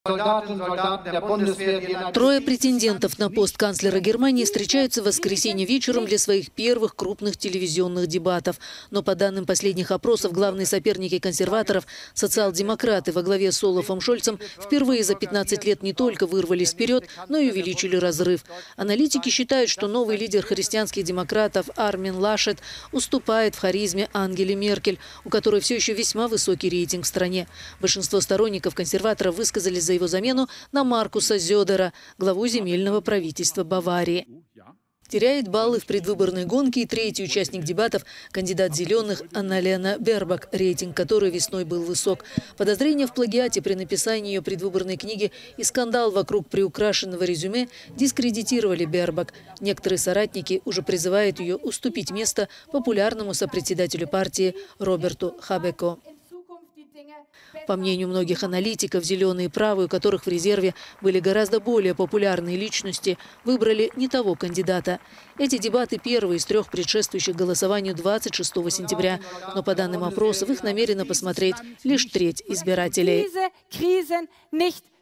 Трое претендентов на пост канцлера Германии встречаются в воскресенье вечером для своих первых крупных телевизионных дебатов. Но по данным последних опросов, главные соперники консерваторов, социал-демократы во главе с Олафом Шольцем, впервые за 15 лет не только вырвались вперед, но и увеличили разрыв. Аналитики считают, что новый лидер христианских демократов Армин Лашет уступает в харизме Ангеле Меркель, у которой все еще весьма высокий рейтинг в стране. Большинство сторонников консерваторов высказались за его замену на Маркуса Зёдера, главу земельного правительства Баварии. Теряет баллы в предвыборной гонке и третий участник дебатов – кандидат «Зеленых» Анна-Лена Бербак, рейтинг которой весной был высок. Подозрения в плагиате при написании ее предвыборной книги и скандал вокруг приукрашенного резюме дискредитировали Бербак. Некоторые соратники уже призывают ее уступить место популярному сопредседателю партии Роберту Хабеко. По мнению многих аналитиков, «Зеленые» и «Правые», у которых в резерве были гораздо более популярные личности, выбрали не того кандидата. Эти дебаты первые из трех предшествующих голосованию 26 сентября. Но по данным опросов, их намерена посмотреть лишь треть избирателей.